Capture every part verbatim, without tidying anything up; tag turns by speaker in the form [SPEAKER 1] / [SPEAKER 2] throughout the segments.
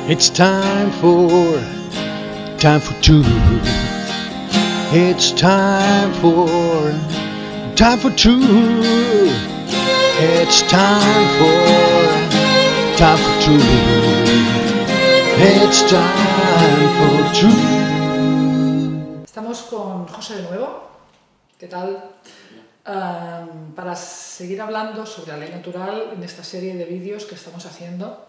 [SPEAKER 1] It's time for, time for two. It's time for, time for two. It's time for, time for two. It's time for two.
[SPEAKER 2] Estamos con José de nuevo. ¿Qué tal? Um, para seguir hablando sobre la ley natural en esta serie de vídeos que estamos haciendo.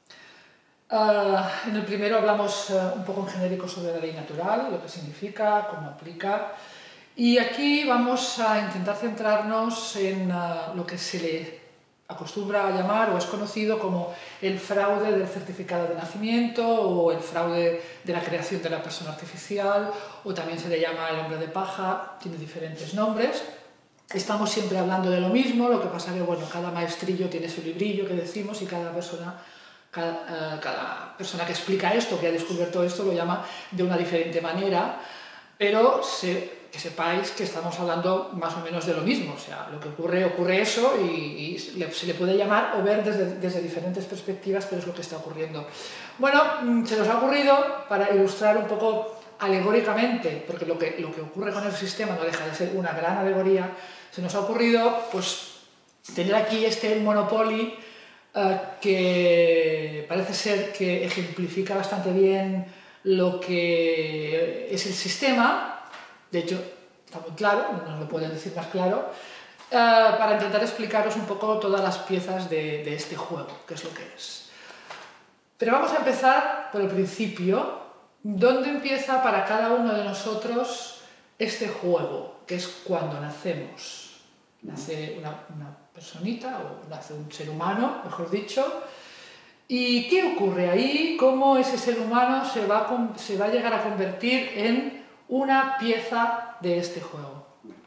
[SPEAKER 2] Uh, en el primero hablamos uh, un poco en genérico sobre la ley natural, lo que significa, cómo aplica, y aquí vamos a intentar centrarnos en uh, lo que se le acostumbra a llamar o es conocido como el fraude del certificado de nacimiento o el fraude de la creación de la persona artificial, o también se le llama el hombre de paja, tiene diferentes nombres. Estamos siempre hablando de lo mismo, lo que pasa que bueno, cada maestrillo tiene su librillo que decimos y cada persona Cada, uh, cada persona que explica esto, que ha descubierto esto, lo llama de una diferente manera, pero se, que sepáis que estamos hablando más o menos de lo mismo, o sea, lo que ocurre, ocurre eso y, y se le puede llamar o ver desde, desde diferentes perspectivas, pero es lo que está ocurriendo. Bueno, se nos ha ocurrido, para ilustrar un poco alegóricamente, porque lo que, lo que ocurre con el sistema no deja de ser una gran alegoría, se nos ha ocurrido pues, tener aquí este Monopoly, Uh, que parece ser que ejemplifica bastante bien lo que es el sistema. De hecho, está muy claro, no nos lo pueden decir más claro, uh, para intentar explicaros un poco todas las piezas de, de este juego, qué es lo que es. Pero vamos a empezar por el principio. ¿Dónde empieza para cada uno de nosotros este juego? Que es cuando nacemos. Nace una, una personita, o nace un ser humano, mejor dicho. ¿Y qué ocurre ahí? ¿Cómo ese ser humano se va a, se va a llegar a convertir en una pieza de este juego?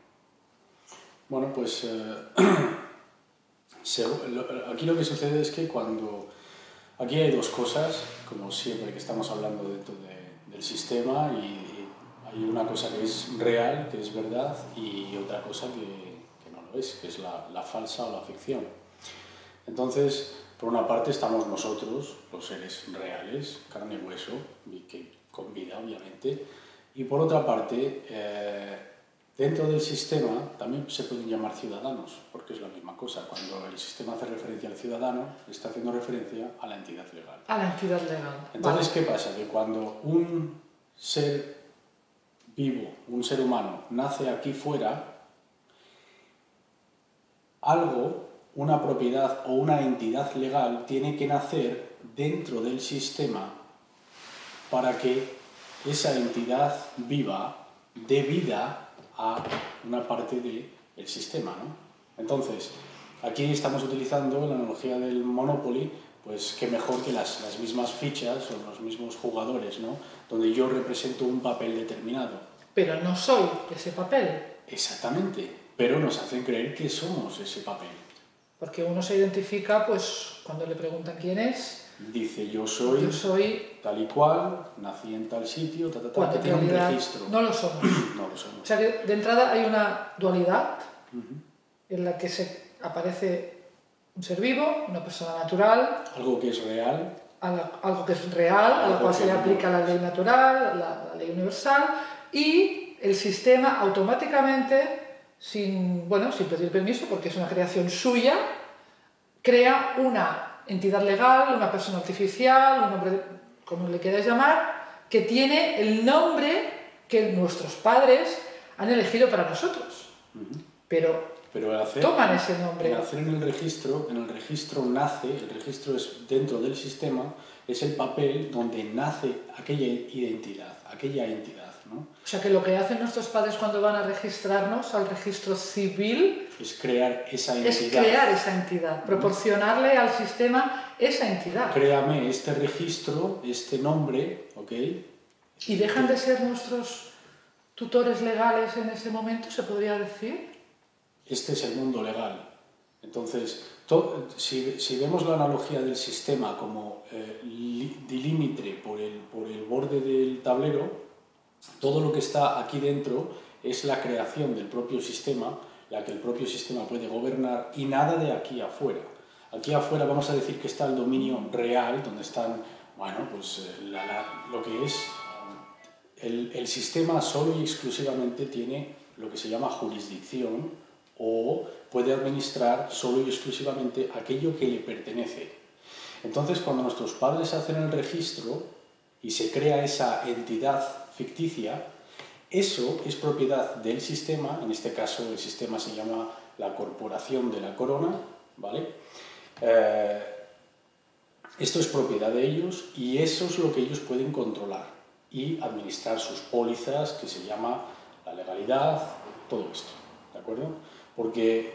[SPEAKER 3] Bueno, pues eh, se, lo, aquí lo que sucede es que cuando... Aquí hay dos cosas, como siempre que estamos hablando dentro de, del sistema, y, y hay una cosa que es real, que es verdad, y otra cosa que... Es, que es la, la falsa o la ficción. Entonces, por una parte estamos nosotros, los seres reales, carne y hueso, y que, con vida obviamente, y por otra parte, eh, dentro del sistema también se pueden llamar ciudadanos, porque es la misma cosa. Cuando el sistema hace referencia al ciudadano, está haciendo referencia a la entidad legal.
[SPEAKER 2] A la entidad legal.
[SPEAKER 3] Entonces,
[SPEAKER 2] vale.
[SPEAKER 3] ¿qué pasa? Que cuando un ser vivo, un ser humano, nace aquí fuera, algo, una propiedad o una entidad legal tiene que nacer dentro del sistema para que esa entidad viva dé vida a una parte del sistema, ¿no? Entonces, aquí estamos utilizando la analogía del Monopoly, pues qué mejor que las, las mismas fichas o los mismos jugadores, ¿no? Donde yo represento un papel determinado.
[SPEAKER 2] Pero no soy ese papel.
[SPEAKER 3] Exactamente. Pero nos hacen creer que somos ese papel.
[SPEAKER 2] Porque uno se identifica, pues, cuando le preguntan quién es.
[SPEAKER 3] Dice, yo soy,
[SPEAKER 2] yo soy
[SPEAKER 3] tal y cual, nací en tal sitio, ta, ta, ta,
[SPEAKER 2] cuando
[SPEAKER 3] que tiene un registro.
[SPEAKER 2] No lo somos.
[SPEAKER 3] No lo somos.
[SPEAKER 2] O sea que de entrada hay una dualidad
[SPEAKER 3] uh-huh.
[SPEAKER 2] en la que se aparece un ser vivo, una persona natural.
[SPEAKER 3] Algo que es real.
[SPEAKER 2] A la, algo que es real, a la cual se le aplica la ley natural, la, la ley universal, y el sistema automáticamente, sin, bueno, sin pedir permiso, porque es una creación suya, crea una entidad legal, una persona artificial, un hombre, como le quieras llamar, que tiene el nombre que nuestros padres han elegido para nosotros.
[SPEAKER 3] Uh-huh.
[SPEAKER 2] Pero,
[SPEAKER 3] Pero el hacer,
[SPEAKER 2] toman ese nombre.
[SPEAKER 3] El hacer en el registro, en el registro nace, el registro es dentro del sistema, es el papel donde nace aquella identidad, aquella entidad. ¿no?
[SPEAKER 2] O sea que lo que hacen nuestros padres cuando van a registrarnos al registro civil
[SPEAKER 3] es crear esa entidad.
[SPEAKER 2] Es crear esa entidad, proporcionarle al sistema esa entidad.
[SPEAKER 3] Créame este registro, este nombre, ¿ok?
[SPEAKER 2] ¿Y dejan de ser nuestros tutores legales en ese momento, se podría decir?
[SPEAKER 3] Este es el mundo legal. Entonces, to, si, si vemos la analogía del sistema como eh, dilímite por el, por el borde del tablero, todo lo que está aquí dentro es la creación del propio sistema, la que el propio sistema puede gobernar, y nada de aquí afuera. Aquí afuera vamos a decir que está el dominio real, donde están Bueno, pues eh, la, la, lo que es el, el sistema solo y exclusivamente tiene lo que se llama jurisdicción o puede administrar solo y exclusivamente aquello que le pertenece. Entonces, cuando nuestros padres hacen el registro y se crea esa entidad ficticia, eso es propiedad del sistema, en este caso el sistema se llama la Corporación de la Corona, ¿vale? Eh, esto es propiedad de ellos y eso es lo que ellos pueden controlar y administrar sus pólizas, que se llama la legalidad, todo esto, ¿de acuerdo? Porque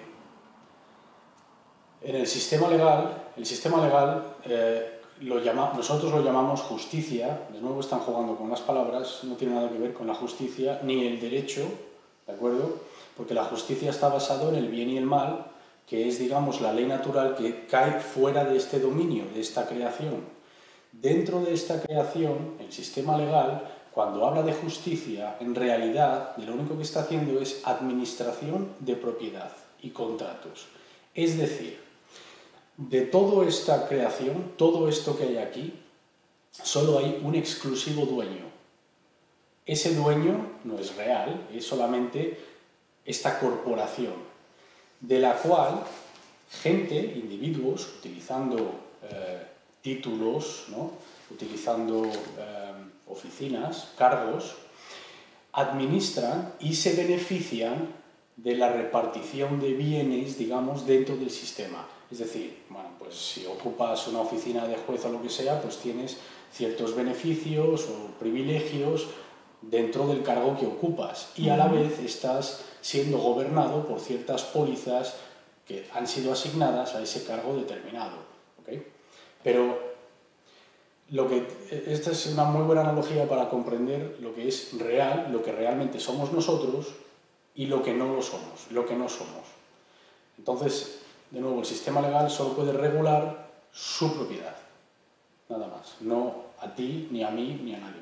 [SPEAKER 3] en el sistema legal, el sistema legal eh, lo llama, nosotros lo llamamos justicia, de nuevo están jugando con las palabras, no tiene nada que ver con la justicia ni el derecho, ¿de acuerdo? Porque la justicia está basada en el bien y el mal, que es, digamos, la ley natural que cae fuera de este dominio, de esta creación. Dentro de esta creación, el sistema legal, cuando habla de justicia, en realidad lo único que está haciendo es administración de propiedad y contratos. Es decir, de toda esta creación, todo esto que hay aquí, solo hay un exclusivo dueño. Ese dueño no es real, es solamente esta corporación, de la cual gente, individuos, utilizando eh, títulos, ¿no? utilizando eh, oficinas, cargos, administran y se benefician de la repartición de bienes, digamos, dentro del sistema. Es decir, bueno, pues si ocupas una oficina de juez o lo que sea, pues tienes ciertos beneficios o privilegios dentro del cargo que ocupas y a la vez estás siendo gobernado por ciertas pólizas que han sido asignadas a ese cargo determinado, ¿okay? Pero lo que, esta es una muy buena analogía para comprender lo que es real, lo que realmente somos nosotros y lo que no lo somos, lo que no somos. Entonces, de nuevo, el sistema legal solo puede regular su propiedad, nada más, no a ti, ni a mí, ni a nadie más.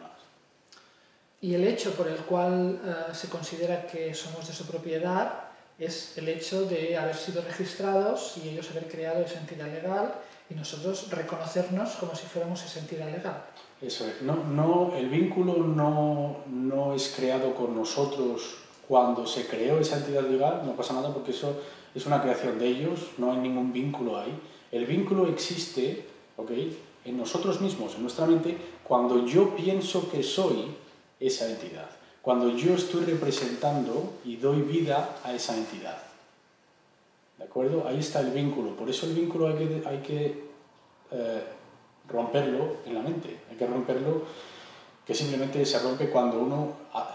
[SPEAKER 2] Y el hecho por el cual uh, se considera que somos de su propiedad es el hecho de haber sido registrados y ellos haber creado esa entidad legal y nosotros reconocernos como si fuéramos esa entidad legal.
[SPEAKER 3] Eso es. No, no, el vínculo no, no es creado con nosotros cuando se creó esa entidad legal, no pasa nada porque eso es una creación de ellos, no hay ningún vínculo ahí. El vínculo existe, ¿okay?, en nosotros mismos, en nuestra mente, cuando yo pienso que soy esa entidad, cuando yo estoy representando y doy vida a esa entidad. ¿De acuerdo? Ahí está el vínculo. Por eso el vínculo hay que, hay que eh, romperlo en la mente. Hay que romperlo, que simplemente se rompe cuando uno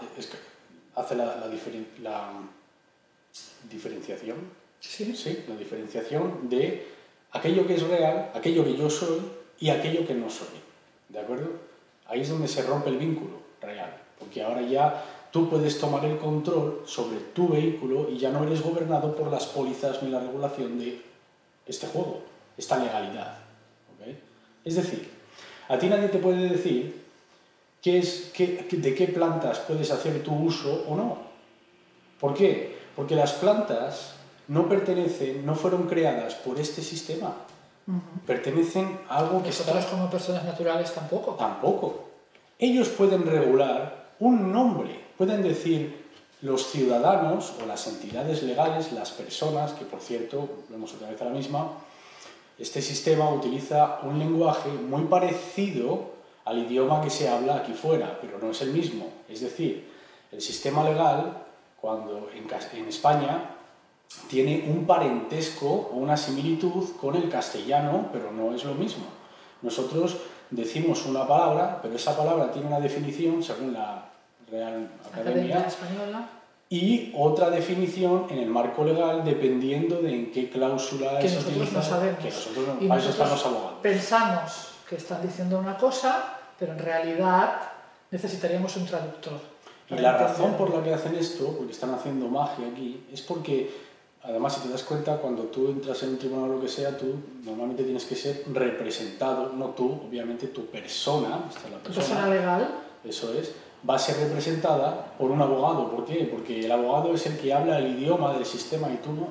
[SPEAKER 3] hace la, la, diferen, la diferenciación.
[SPEAKER 2] ¿Sí?
[SPEAKER 3] Sí, la diferenciación de aquello que es real, aquello que yo soy y aquello que no soy. ¿De acuerdo? Ahí es donde se rompe el vínculo real, porque ahora ya tú puedes tomar el control sobre tu vehículo y ya no eres gobernado por las pólizas ni la regulación de este juego, esta legalidad. ¿Okay? Es decir, a ti nadie te puede decir qué es, qué, de qué plantas puedes hacer tu uso o no. ¿Por qué? Porque las plantas no pertenecen, no fueron creadas por este sistema. Uh-huh. Pertenecen a algo que
[SPEAKER 2] Nosotros
[SPEAKER 3] está...
[SPEAKER 2] como personas naturales tampoco.
[SPEAKER 3] Tampoco. Ellos pueden regular un nombre, pueden decir los ciudadanos o las entidades legales, las personas, que por cierto, vemos otra vez a la misma, este sistema utiliza un lenguaje muy parecido al idioma que se habla aquí fuera, pero no es el mismo. Es decir, el sistema legal, cuando en, en España, tiene un parentesco o una similitud con el castellano, pero no es lo mismo. Nosotros decimos una palabra, pero esa palabra tiene una definición según la Real Academia,
[SPEAKER 2] Academia Española,
[SPEAKER 3] y otra definición en el marco legal dependiendo de en qué cláusula
[SPEAKER 2] que
[SPEAKER 3] se
[SPEAKER 2] nosotros
[SPEAKER 3] utiliza,
[SPEAKER 2] no sabemos.
[SPEAKER 3] que nosotros no,
[SPEAKER 2] y
[SPEAKER 3] para eso
[SPEAKER 2] nosotros
[SPEAKER 3] están los abogados.
[SPEAKER 2] Pensamos que están diciendo una cosa, pero en realidad necesitaríamos un traductor.
[SPEAKER 3] Y la razón por la que hacen esto, porque están haciendo magia aquí, es porque además, si te das cuenta, cuando tú entras en un tribunal o lo que sea, tú normalmente tienes que ser representado, no tú, obviamente tu persona, esta es la persona,
[SPEAKER 2] tu persona legal,
[SPEAKER 3] eso es, va a ser representada por un abogado. ¿Por qué? Porque el abogado es el que habla el idioma del sistema y tú no.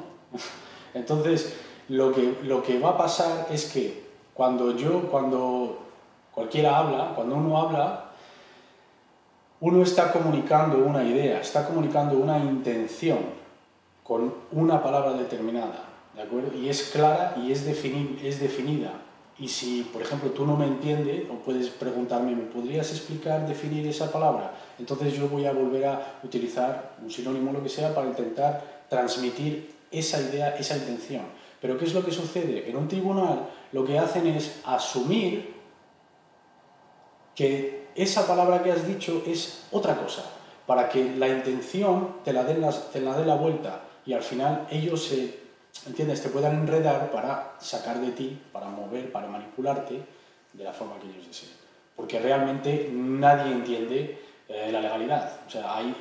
[SPEAKER 3] Entonces, lo que, lo que va a pasar es que cuando yo, cuando cualquiera habla, cuando uno habla, uno está comunicando una idea, está comunicando una intención con una palabra determinada, ¿de acuerdo? Y es clara y es, defini- es definida. Y si, por ejemplo, tú no me entiendes, o puedes preguntarme, ¿me podrías explicar, definir esa palabra? Entonces yo voy a volver a utilizar un sinónimo o lo que sea para intentar transmitir esa idea, esa intención. Pero ¿qué es lo que sucede? En un tribunal lo que hacen es asumir que esa palabra que has dicho es otra cosa, para que la intención te la den, las, te la, den la vuelta y al final ellos se, ¿entiendes?, te puedan enredar para sacar de ti, para mover, para manipularte de la forma que ellos deseen. Porque realmente nadie entiende eh, la legalidad. O sea, hay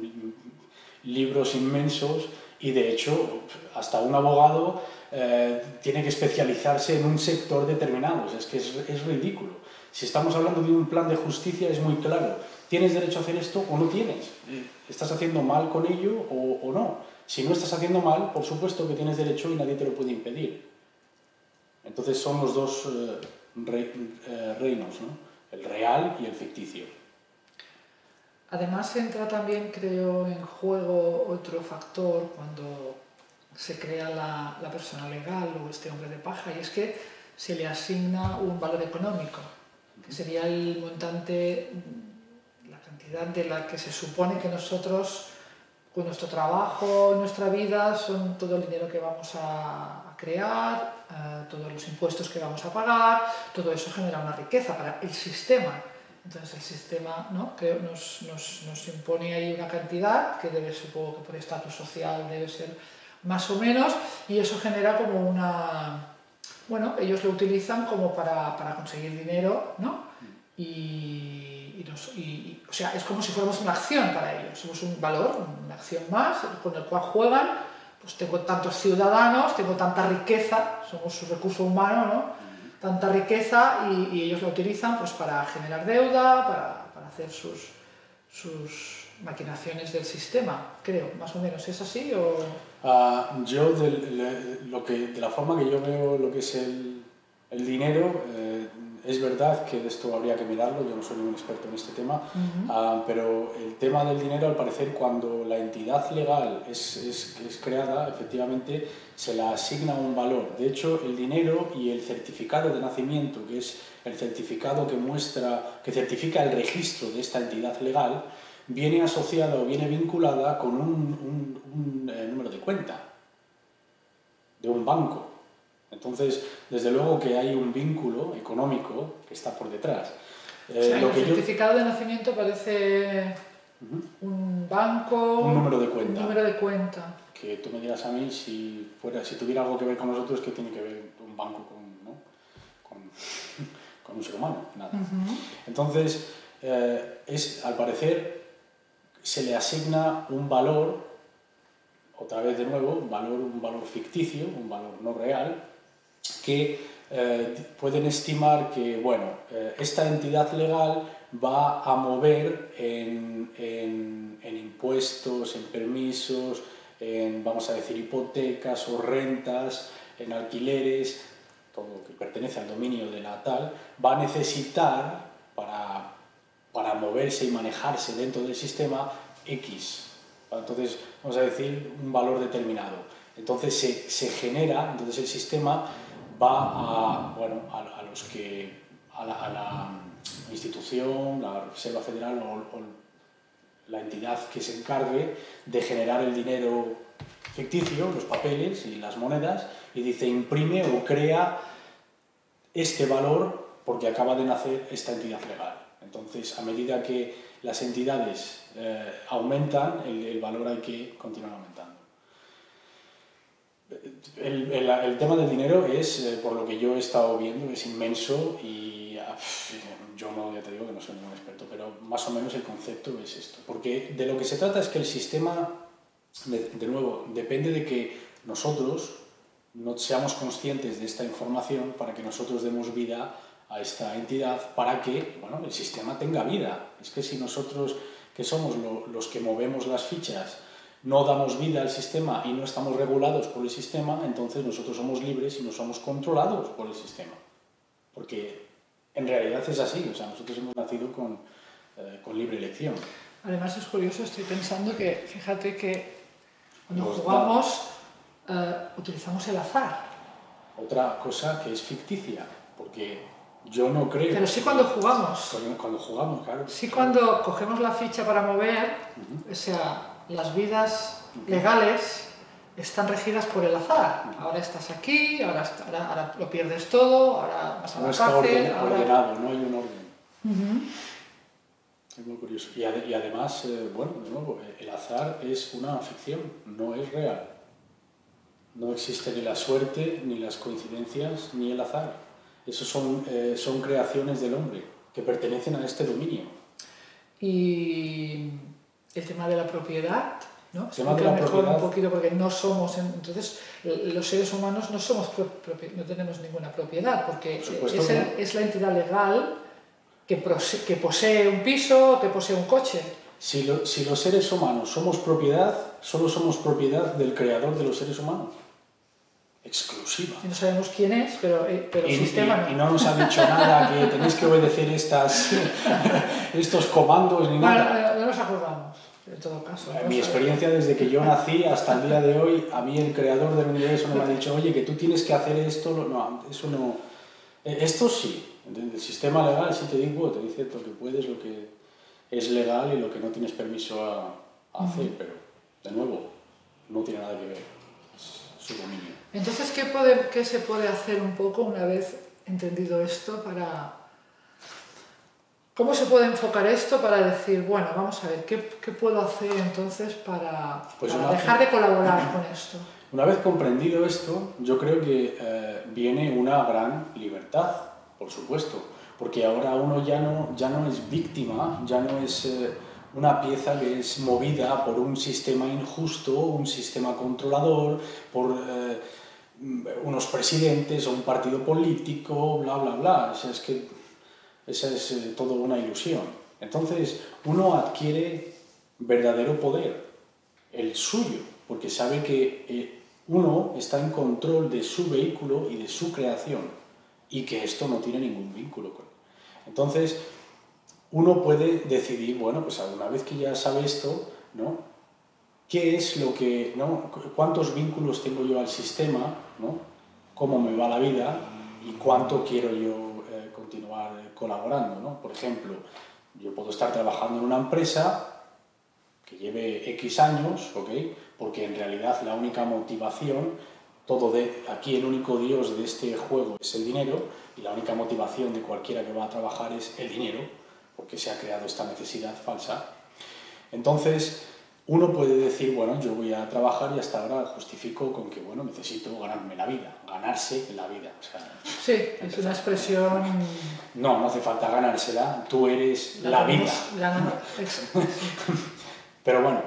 [SPEAKER 3] libros inmensos y de hecho hasta un abogado eh, tiene que especializarse en un sector determinado. O sea, es que es, es ridículo. Si estamos hablando de un plan de justicia es muy claro. ¿Tienes derecho a hacer esto o no tienes? ¿Estás haciendo mal con ello o, o no? Si no estás haciendo mal, por supuesto que tienes derecho y nadie te lo puede impedir. Entonces son los dos eh, re, eh, reinos, ¿no? El real y el ficticio.
[SPEAKER 2] Además entra también, creo, en juego otro factor cuando se crea la, la persona legal o este hombre de paja, y es que se le asigna un valor económico, que sería el montante, la cantidad de la que se supone que nosotros, con nuestro trabajo, nuestra vida, son todo el dinero que vamos a, a crear, eh, todos los impuestos que vamos a pagar, todo eso genera una riqueza para el sistema. Entonces el sistema, ¿no?, creo, nos, nos, nos impone ahí una cantidad que debe, supongo que por estatus social debe ser más o menos, y eso genera como una... Bueno, ellos lo utilizan como para, para conseguir dinero, ¿no? Y, y, nos, y, y, o sea, es como si fuéramos una acción para ellos, somos un valor, una acción más con el cual juegan. Pues tengo tantos ciudadanos, tengo tanta riqueza, somos su recurso humano, ¿no? Tanta riqueza y, y ellos lo utilizan pues para generar deuda, para, para hacer sus, sus maquinaciones del sistema, creo, más o menos. ¿Es así o...?
[SPEAKER 3] Uh, yo, de, de, lo que, de la forma que yo veo lo que es el, el dinero, eh, es verdad que de esto habría que mirarlo, yo no soy ningún experto en este tema, uh-huh. uh, pero el tema del dinero, al parecer, cuando la entidad legal es, es, es creada, efectivamente se la asigna un valor. De hecho, el dinero y el certificado de nacimiento, que es el certificado que muestra, que certifica el registro de esta entidad legal, viene asociada o viene vinculada con un, un, un eh, número de cuenta de un banco. Entonces, desde luego que hay un vínculo económico que está por detrás.
[SPEAKER 2] Eh, o sea, lo el que certificado yo... de nacimiento parece uh-huh. un banco...
[SPEAKER 3] Un número de cuenta.
[SPEAKER 2] Un número de cuenta.
[SPEAKER 3] Que tú me dirás a mí si, fuera, si tuviera algo que ver con nosotros, ¿qué tiene que ver un banco con, ¿no? con, con un ser humano? Nada. Uh-huh. Entonces, eh, es, al parecer, se le asigna un valor, otra vez de nuevo, un valor, un valor ficticio, un valor no real, que eh, pueden estimar que, bueno, eh, esta entidad legal va a mover en, en, en impuestos, en permisos, en, vamos a decir, hipotecas o rentas, en alquileres, todo lo que pertenece al dominio de la tal, va a necesitar para... para moverse y manejarse dentro del sistema X. Entonces, vamos a decir, un valor determinado. Entonces se, se genera, entonces el sistema va a, bueno, a, a los que, a la, a la institución, la Reserva Federal o, o la entidad que se encargue de generar el dinero ficticio, los papeles y las monedas, y dice, imprime o crea este valor porque acaba de nacer esta entidad legal. Entonces, a medida que las entidades eh, aumentan, el, el valor hay que continuar aumentando. El, el, el tema del dinero es, eh, por lo que yo he estado viendo, es inmenso y pff, yo no, ya te digo que no soy ningún experto, pero más o menos el concepto es esto. Porque de lo que se trata es que el sistema, de, de nuevo, depende de que nosotros no seamos conscientes de esta información para que nosotros demos vida a esta entidad para que, bueno, el sistema tenga vida. Es que si nosotros, que somos lo, los que movemos las fichas, no damos vida al sistema y no estamos regulados por el sistema, entonces nosotros somos libres y no somos controlados por el sistema. Porque en realidad es así, o sea, nosotros hemos nacido con, eh, con libre elección.
[SPEAKER 2] Además es curioso, estoy pensando que, fíjate que cuando
[SPEAKER 3] Los
[SPEAKER 2] jugamos eh, utilizamos el azar.
[SPEAKER 3] Otra cosa que es ficticia, porque yo no creo...
[SPEAKER 2] Pero sí cuando jugamos.
[SPEAKER 3] Cuando, cuando jugamos, claro.
[SPEAKER 2] Sí
[SPEAKER 3] claro.
[SPEAKER 2] cuando cogemos la ficha para mover,
[SPEAKER 3] Uh-huh.
[SPEAKER 2] o sea, las vidas legales están regidas por el azar. Ahora estás aquí, ahora, está- ahora, ahora lo pierdes todo, ahora vas a
[SPEAKER 3] No
[SPEAKER 2] la
[SPEAKER 3] está
[SPEAKER 2] cárcel,
[SPEAKER 3] orden-
[SPEAKER 2] ahora...
[SPEAKER 3] ordenado, no hay un orden.
[SPEAKER 2] Ujú.
[SPEAKER 3] Es muy curioso. Y, ade- y además, eh, bueno, de nuevo, eh, el azar es una ficción, no es real. No existe ni la suerte, ni las coincidencias, ni el azar. Esos son, eh, son creaciones del hombre que pertenecen a este dominio.
[SPEAKER 2] Y el tema de la propiedad, ¿no?
[SPEAKER 3] El tema de
[SPEAKER 2] Explica
[SPEAKER 3] la
[SPEAKER 2] mejor
[SPEAKER 3] propiedad.
[SPEAKER 2] un poquito, porque no somos, entonces los seres humanos no somos pro- propi- no tenemos ninguna propiedad, porque
[SPEAKER 3] Por supuesto
[SPEAKER 2] es,
[SPEAKER 3] que
[SPEAKER 2] el-
[SPEAKER 3] no.
[SPEAKER 2] es la entidad legal que, prose- que posee un piso, que posee un coche.
[SPEAKER 3] Si, lo- si los seres humanos somos propiedad, solo somos propiedad del creador de los seres humanos. Exclusiva.
[SPEAKER 2] Y no sabemos quién es, pero, eh, pero
[SPEAKER 3] Y,
[SPEAKER 2] el sistema
[SPEAKER 3] y- y
[SPEAKER 2] no.
[SPEAKER 3] no nos ha dicho nada que tenéis que obedecer estas, estos comandos ni
[SPEAKER 2] Bueno,
[SPEAKER 3] nada.
[SPEAKER 2] eh, no nos acordamos, en todo caso.
[SPEAKER 3] En
[SPEAKER 2] no
[SPEAKER 3] mi
[SPEAKER 2] sabemos.
[SPEAKER 3] experiencia desde que yo nací hasta el día de hoy, a mí el creador del universo no me ha dicho, oye, que tú tienes que hacer esto, no, eso no... Eh, Esto sí, ¿entiendes? El sistema legal sí te digo, te dice lo que puedes, lo que es legal y lo que no tienes permiso a, a hacer, pero de nuevo, no tiene nada que ver, es su dominio.
[SPEAKER 2] Entonces, ¿qué, puede- qué se puede hacer un poco una vez entendido esto para... ¿Cómo se puede enfocar esto para decir, bueno, vamos a ver, ¿qué, qué puedo hacer entonces para,
[SPEAKER 3] Pues
[SPEAKER 2] para
[SPEAKER 3] una-
[SPEAKER 2] dejar de colaborar con esto?
[SPEAKER 3] Una vez comprendido esto, yo creo que eh, viene una gran libertad, por supuesto, porque ahora uno ya no, ya no es víctima, ya no es eh, una pieza que es movida por un sistema injusto, un sistema controlador, por eh, unos presidentes o un partido político, bla, bla, bla. O sea, es que esa es eh, todo una ilusión. Entonces, uno adquiere verdadero poder, el suyo, porque sabe que eh, uno está en control de su vehículo y de su creación, y que esto no tiene ningún vínculo con él. Entonces, uno puede decidir, bueno, pues una vez que ya sabe esto, ¿no? ¿Qué es lo que, ¿no? ¿Cuántos vínculos tengo yo al sistema, ¿no? ¿Cómo me va la vida? ¿Y cuánto quiero yo eh, continuar colaborando, ¿no? Por ejemplo, yo puedo estar trabajando en una empresa que lleve X años, ¿ok? Porque en realidad la única motivación, todo de aquí el único dios de este juego es el dinero, y la única motivación de cualquiera que va a trabajar es el dinero, porque se ha creado esta necesidad falsa. Entonces, uno puede decir, bueno, yo voy a trabajar y hasta ahora justifico con que, bueno, necesito ganarme la vida, ganarse la vida. O sea,
[SPEAKER 2] Sí, es una expresión...
[SPEAKER 3] no, no hace falta ganársela, tú eres la,
[SPEAKER 2] la
[SPEAKER 3] vida.
[SPEAKER 2] tenemos ganada. Exacto, sí.
[SPEAKER 3] Pero bueno,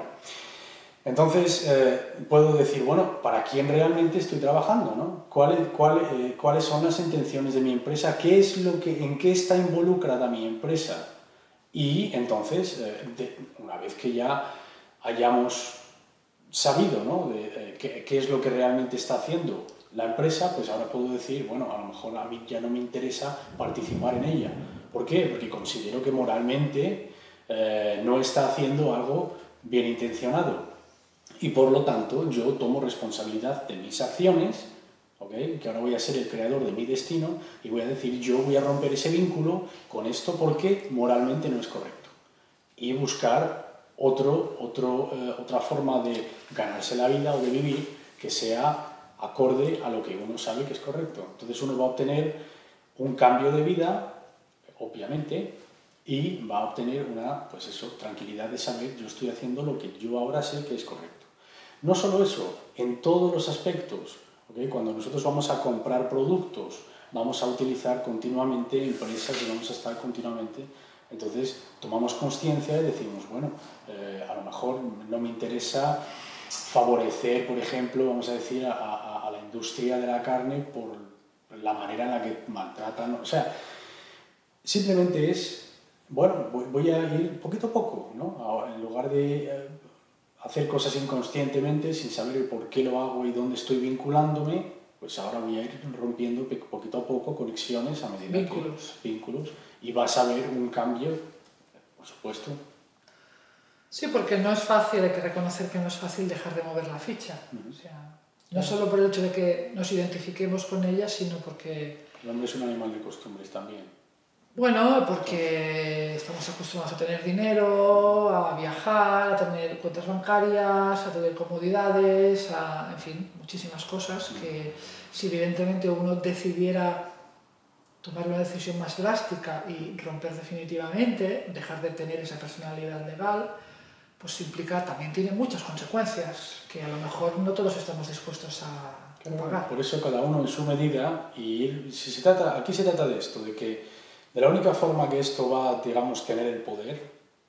[SPEAKER 3] entonces eh, puedo decir, bueno, ¿para quién realmente estoy trabajando, no? ¿Cuáles, cuál, eh, ¿Cuáles son las intenciones de mi empresa? ¿Qué es lo que, ¿En qué está involucrada mi empresa? Y entonces, eh, de, una vez que ya hayamos sabido, ¿no? de, eh, qué, qué es lo que realmente está haciendo la empresa, pues ahora puedo decir, bueno, a lo mejor a mí ya no me interesa participar en ella. ¿Por qué? Porque considero que moralmente eh, no está haciendo algo bien intencionado. Y por lo tanto, yo tomo responsabilidad de mis acciones, ¿okay? Que ahora voy a ser el creador de mi destino y voy a decir, yo voy a romper ese vínculo con esto porque moralmente no es correcto. Y buscar otro, otro, eh, otra forma de ganarse la vida o de vivir que sea acorde a lo que uno sabe que es correcto. Entonces uno va a obtener un cambio de vida, obviamente, y va a obtener una, pues eso, tranquilidad de saber yo estoy haciendo lo que yo ahora sé que es correcto. No solo eso, en todos los aspectos, ¿okay? Cuando nosotros vamos a comprar productos, vamos a utilizar continuamente empresas y vamos a estar continuamente, entonces tomamos conciencia y decimos, bueno, eh, a lo mejor no me interesa favorecer, por ejemplo, vamos a decir, a, a, a la industria de la carne por la manera en la que maltratan, o sea, simplemente es, bueno, voy, voy a ir poquito a poco, ¿no? Ahora, en lugar de eh, hacer cosas inconscientemente, sin saber el por qué lo hago y dónde estoy vinculándome, pues ahora voy a ir rompiendo poquito a poco conexiones a medida
[SPEAKER 2] vínculos.
[SPEAKER 3] que... Vínculos. Y vas a ver un cambio, por supuesto.
[SPEAKER 2] Sí, porque no es fácil, hay que reconocer que no es fácil dejar de mover la ficha. Uh-huh. O sea, no solo por el hecho de que nos identifiquemos con ella, sino porque...
[SPEAKER 3] El hombre es un animal de costumbres también.
[SPEAKER 2] Bueno, porque estamos acostumbrados a tener dinero, a viajar, a tener cuentas bancarias, a tener comodidades, a, en fin, muchísimas cosas que si evidentemente uno decidiera tomar una decisión más drástica y romper definitivamente, dejar de tener esa personalidad legal, pues implica, también tiene muchas consecuencias que a lo mejor no todos estamos dispuestos a pagar.
[SPEAKER 3] Por eso cada uno en su medida, y si se trata, aquí se trata de esto, de que de la única forma que esto va a, digamos, tener el poder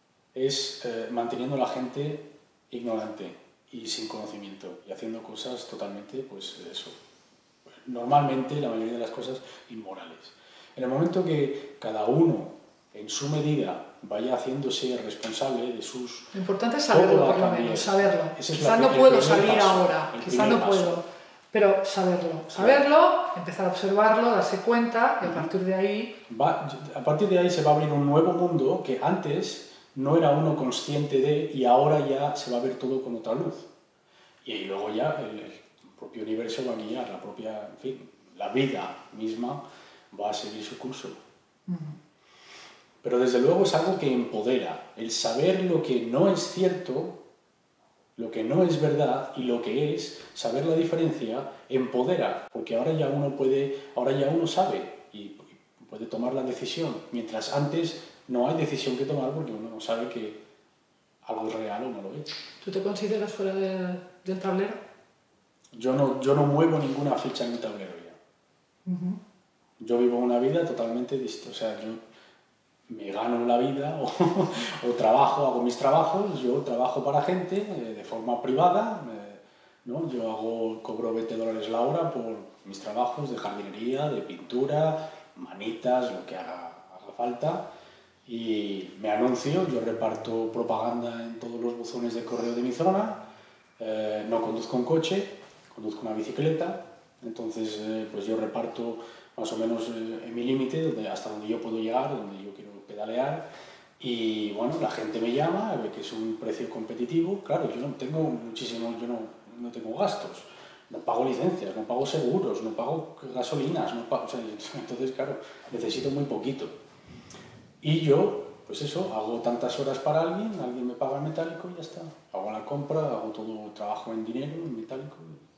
[SPEAKER 3] es eh, manteniendo a la gente ignorante y sin conocimiento y haciendo cosas totalmente, pues eso, normalmente la mayoría de las cosas inmorales. En el momento que cada uno en su medida vaya haciéndose responsable de sus...
[SPEAKER 2] Lo importante es saberlo, por lo menos, saberlo. Quizás no puedo salir ahora, quizás no puedo... Pero saberlo, saberlo, empezar a observarlo, darse cuenta y a partir de ahí...
[SPEAKER 3] Va, a partir de ahí se va a abrir un nuevo mundo que antes no era uno consciente de y ahora ya se va a ver todo con otra luz. Y luego ya el, el propio universo va a guiar, la propia, en fin, la vida misma va a seguir su curso. Uh-huh. Pero desde luego es algo que empodera, el saber lo que no es cierto, lo que no es verdad y lo que es, saber la diferencia, empodera, porque ahora ya uno puede, ahora ya uno sabe y puede tomar la decisión, mientras antes no hay decisión que tomar porque uno no sabe que algo es real o no lo es.
[SPEAKER 2] ¿Tú te consideras fuera de, del tablero?
[SPEAKER 3] Yo no, yo no muevo ninguna ficha en mi tablero ya. Uh-huh. Yo vivo una vida totalmente distinta, o sea, yo me gano la vida o, o trabajo, hago mis trabajos, yo trabajo para gente eh, de forma privada, eh, ¿no? Yo hago, cobro veinte dólares la hora por mis trabajos de jardinería, de pintura, manitas, lo que haga, haga falta, y me anuncio, yo reparto propaganda en todos los buzones de correo de mi zona, eh, no conduzco un coche, conduzco una bicicleta, entonces eh, pues yo reparto más o menos eh, en mi límite, hasta donde yo puedo llegar, donde yo quiero pedalear, y bueno, la gente me llama, ve que es un precio competitivo, claro, yo no tengo muchísimo, yo no, no tengo gastos, no pago licencias, no pago seguros, no pago gasolinas, no pago, o sea, entonces claro, necesito muy poquito. Y yo, pues eso, hago tantas horas para alguien, alguien me paga en metálico y ya está, hago la compra, hago todo el trabajo en dinero, en metálico.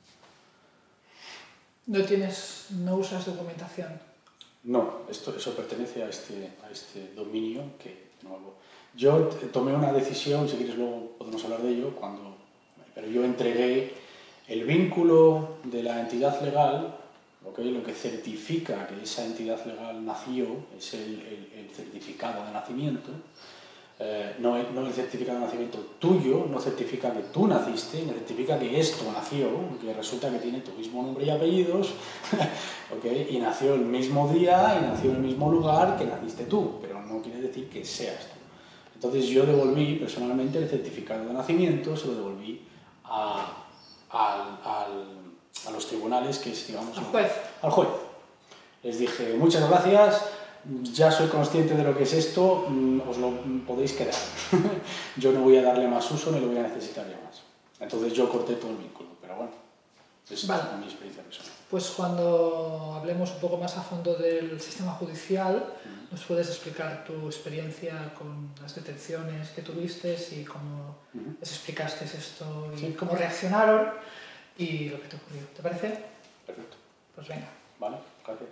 [SPEAKER 2] ¿No tienes, no usas documentación?
[SPEAKER 3] No, esto, eso pertenece a este, a este dominio que no hago. Yo tomé una decisión, si quieres luego podemos hablar de ello, cuando, pero yo entregué el vínculo de la entidad legal, ¿okay? Lo que certifica que esa entidad legal nació, es el, el, el certificado de nacimiento, eh, no, no el certificado de nacimiento tuyo, no certifica que tú naciste, no certifica que esto nació, que resulta que tiene tu mismo nombre y apellidos, ¿okay? Y nació el mismo día y nació en el mismo lugar que naciste tú, pero no quiere decir que seas tú. Entonces yo devolví personalmente el certificado de nacimiento, se lo devolví a, al, al, a los tribunales, que es, digamos,
[SPEAKER 2] al juez.
[SPEAKER 3] al juez. Les dije, muchas gracias, ya soy consciente de lo que es esto, os lo podéis quedar. Yo no voy a darle más uso ni lo voy a necesitar ya más. Entonces yo corté todo el vínculo, pero bueno, es vale. mi experiencia personal.
[SPEAKER 2] Pues cuando hablemos un poco más a fondo del sistema judicial, uh-huh. nos puedes explicar tu experiencia con las detenciones que tuviste y cómo uh-huh. les explicaste esto y sí. cómo reaccionaron y lo que te ocurrió. ¿Te parece?
[SPEAKER 3] Perfecto.
[SPEAKER 2] Pues venga.
[SPEAKER 3] Vale, gracias.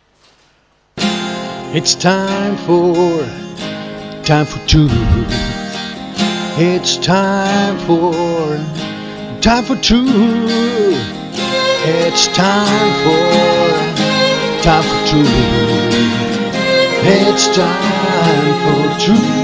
[SPEAKER 1] It's time for, time for truth. It's time for, time for truth. It's time for, time for truth. It's time for truth.